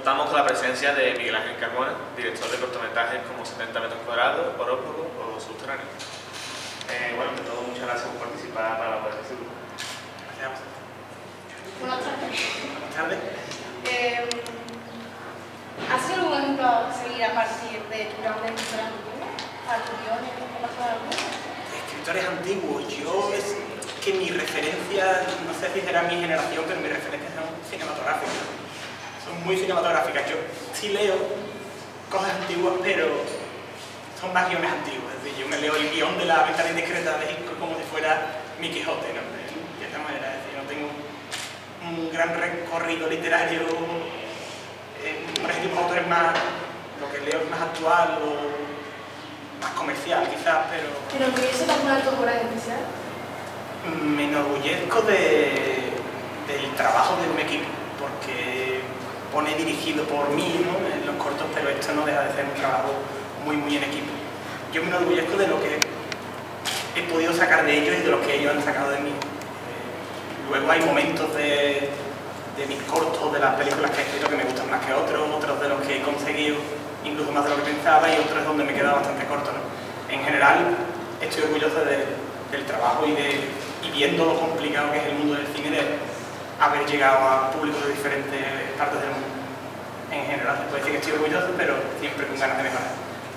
Contamos con la presencia de Miguel Ángel Carmona, director de cortometrajes como 70 metros cuadrados, Horóscopo o Subterráneo. Bueno, ante todo, muchas gracias por participar para la web de Facebook. Gracias. Buenas tardes. Buenas tardes. ¿Ha sido algún ejemplo a seguir a partir de tu grande escritora antigua? ¿Arturiones? ¿Qué pasó alguno? Escritores antiguos. Yo es que mi referencia, no sé si será mi generación, pero mis referencias son cinematográficas. Son muy cinematográficas. Yo sí leo cosas antiguas, pero son más guiones antiguos. Es decir, yo me leo el guión de La ventana indiscreta de Hitchcock como si fuera mi Quijote, ¿no? De esta manera, es decir, no tengo un gran recorrido literario. Por ejemplo, autores más, lo que leo es más actual o más comercial quizás, pero... ¿Te enorgullece alguna de tus obras especial? Me enorgullezco del trabajo de un equipo, porque pone dirigido por mí, ¿no?, en los cortos, pero esto no deja de ser un trabajo muy en equipo. Yo me enorgullezco de lo que he podido sacar de ellos y de lo que ellos han sacado de mí. Luego hay momentos de mis cortos, de las películas que he escrito que me gustan más que otros de los que he conseguido incluso más de lo que pensaba y otros donde me he quedado bastante corto, ¿no? En general estoy orgulloso del trabajo y viendo lo complicado que es el mundo del cine, de haber llegado a públicos de diferentes partes del mundo. En general se puede decir que estoy orgulloso, pero siempre con ganas de mejorar.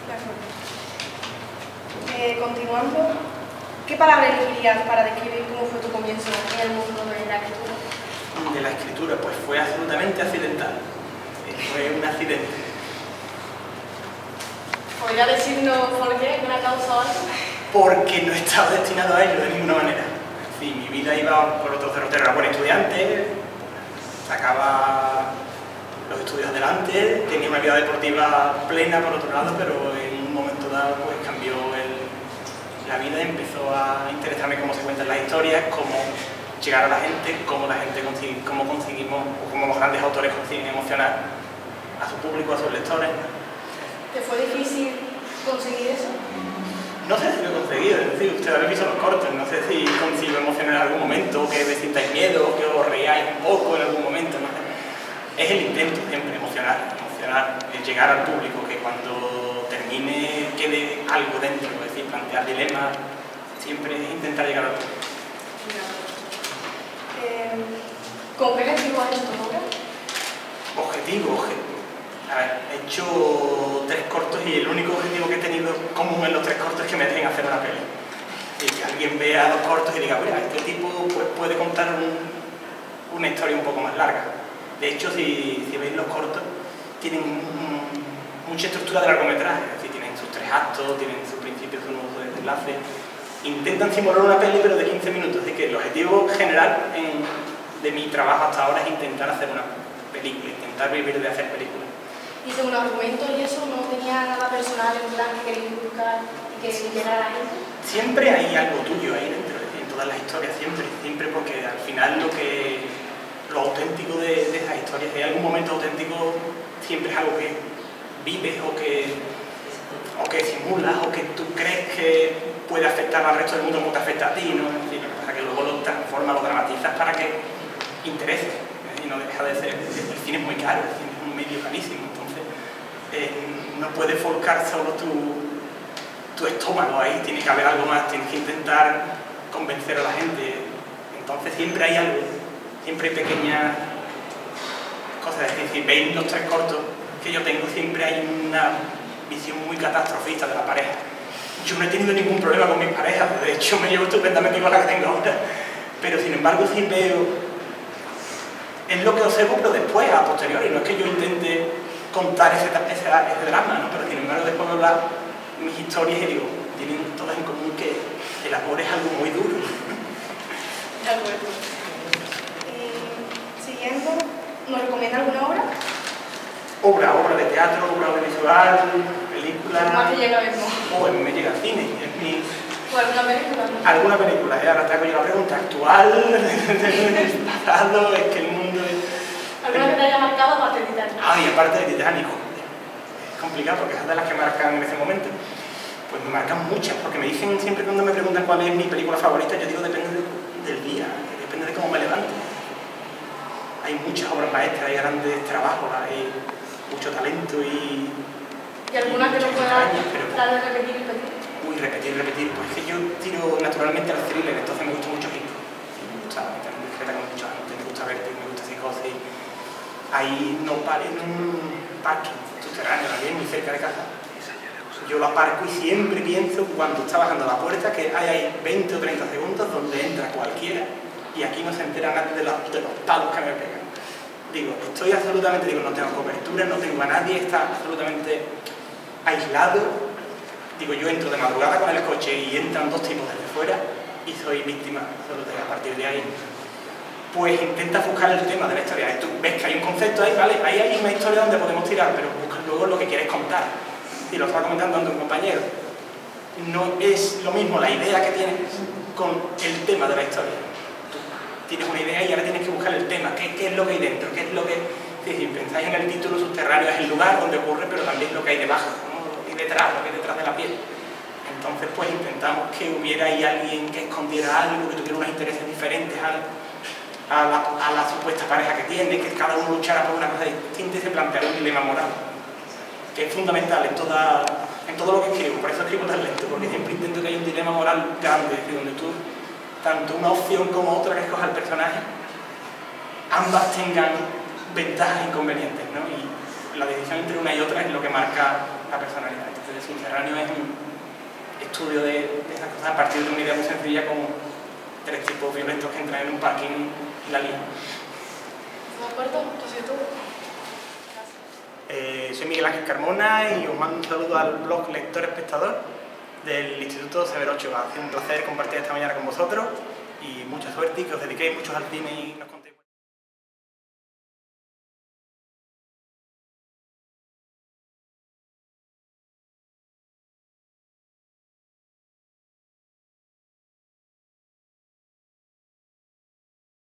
Continuando, ¿qué palabra elegirías para describir cómo fue tu comienzo en el mundo de la escritura? De la escritura, pues fue absolutamente accidental. Fue un accidente. ¿Podría decirnos por qué? ¿Una causa o algo? Porque no estaba destinado a ello de ninguna manera. Sí, mi vida iba por otro derrotero. Era buen estudiante, sacaba los estudios adelante, tenía una vida deportiva plena por otro lado, pero en un momento dado pues cambió la vida y empezó a interesarme cómo se cuentan las historias, cómo llegar a la gente, cómo conseguimos, o cómo los grandes autores consiguen emocionar a su público, a sus lectores. ¿Te fue difícil conseguir eso? No sé si lo he conseguido, es decir, ustedes habéis visto los cortos, no sé si consigo emocionar en algún momento, que me sintáis miedo, que os reíais un poco en algún momento, ¿no? Es el intento siempre, emocionar, llegar al público, que cuando termine quede algo dentro, es decir, plantear dilemas, siempre es intentar llegar al público. ¿Con qué objetivo has hecho tu obra? Objetivo. A ver, he hecho 3 cortos y el único objetivo que he tenido común en los 3 cortos es que me dejen hacer una peli. Y que alguien vea los cortos y diga, mira, este tipo pues, puede contar una historia un poco más larga. De hecho, si veis los cortos, tienen mucha estructura de largometraje, es decir, tienen sus 3 actos, tienen sus principios, su nudo de desenlace. Intentan simular una peli, pero de 15 minutos. Así que el objetivo general de mi trabajo hasta ahora es intentar hacer una película, intentar vivir de hacer películas. Y según los argumentos y eso, ¿no tenía nada personal en plan que queréis buscar y que llegara a la gente? Siempre hay algo tuyo ahí dentro, en todas las historias, siempre, porque al final lo auténtico de esas historias, si hay algún momento auténtico, siempre es algo que vives o que simulas o que tú crees que puede afectar al resto del mundo como te afecta a ti, ¿no? Es decir, lo que pasa es que luego lo transformas, lo dramatizas para que interese, y no deja de ser. El cine es muy caro, el cine es un medio carísimo, entonces no puedes volcar solo tu estómago ahí, tiene que haber algo más, tienes que intentar convencer a la gente. Entonces siempre hay algo, siempre hay pequeñas cosas. Es decir, si veis los 3 cortos que yo tengo, siempre hay una visión muy catastrofista de la pareja. Yo no he tenido ningún problema con mis parejas, de hecho me llevo estupendamente con la que tengo ahora, pero sin embargo sí veo, es lo que observo, pero después, a posteriori, no es que yo intente contar ese drama, ¿no? Pero sin embargo después veo mis historias y digo, tienen todas en común que el amor es algo muy duro. De acuerdo. Siguiendo, ¿nos recomienda alguna obra? Obra de teatro, obra audiovisual, película... ¿Más te llega a ver? A mí me llega al cine, es mi... ¿O alguna película? Alguna película, ahora te hago yo la pregunta, actual, del pasado, es que el mundo es... ¿Alguna que te haya marcado aparte de Titanic? Y aparte de Titanic, es complicado porque esas de las que marcan en ese momento. Pues me marcan muchas, porque me dicen siempre cuando me preguntan cuál es mi película favorita, yo digo depende del día, depende de cómo me levante. Hay muchas obras maestras, hay grandes trabajos, hay mucho talento y alguna que no muchos pueda años, pero dar de repetir y repetir? uy, repetir. Pues es que yo tiro naturalmente al thriller, entonces me gusta mucho Hitchcock. Me gusta meterme en discreta con mucha gente, me gusta verte, me gusta psicosis. Ahí no paré en un parking subterráneo, también muy cerca de casa. Yo lo aparco y siempre pienso, cuando está bajando la puerta, que hay 20 o 30 segundos donde entra cualquiera y aquí no se entera nadie de los palos que me pegan. Digo, estoy absolutamente, no tengo cobertura, no tengo a nadie, está absolutamente aislado. Digo, yo entro de madrugada con el coche y entran dos tipos desde fuera y soy víctima absoluta. A partir de ahí, pues intenta buscar el tema de la historia. Tú ves que hay un concepto ahí, ¿vale? Ahí hay una historia donde podemos tirar, pero busca luego lo que quieres contar. Y lo estaba comentando ante un compañero. No es lo mismo la idea que tienes con el tema de la historia. Tú tienes una idea y ahora tienes que buscar el tema. ¿Qué es lo que hay dentro? ¿Qué es lo que...? Si pensáis en el título, subterráneo es el lugar donde ocurre, pero también lo que hay debajo, ¿no? Lo que hay detrás, lo que hay detrás de la piel. Entonces, pues intentamos que hubiera ahí alguien que escondiera algo, que tuviera unos intereses diferentes a la supuesta pareja que tiene, que cada uno luchara por una cosa distinta y se planteara un dilema moral, que es fundamental en todo lo que escribo. Por eso escribo tan lento, porque siempre intento que haya un dilema moral grande, es decir, donde tú, tanto una opción como otra que escoja el personaje, ambas tengan ventajas e inconvenientes, ¿no? Y la decisión entre una y otra es lo que marca la personalidad. Entonces, el subterráneo es un estudio de esas cosas a partir de una idea muy sencilla, como 3 tipos violentos que entran en un parking y la lían. ¿De acuerdo? Entonces tú. Soy Miguel Ángel Carmona y os mando un saludo al blog Lector Espectador del Instituto Severo Ochoa. Ha sido un placer compartir esta mañana con vosotros y mucha suerte y que os dediquéis mucho al cine y nos